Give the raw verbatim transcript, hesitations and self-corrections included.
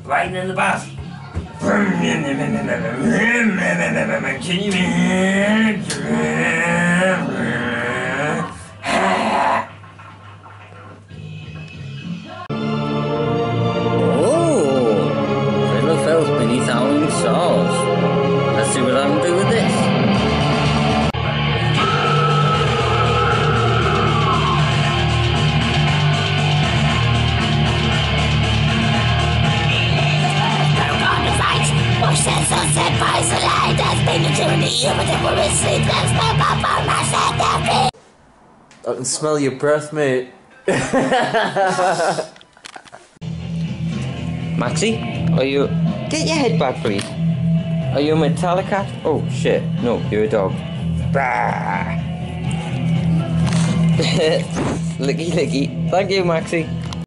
riding in the bus. Can you beneath howling stars. Let's see what I can do with this. I can smell your breath, mate. Maxie, are you... Get your head back, please. Are you a metallic cat? Oh, shit. No, you're a dog. Licky, licky. Thank you, Maxie.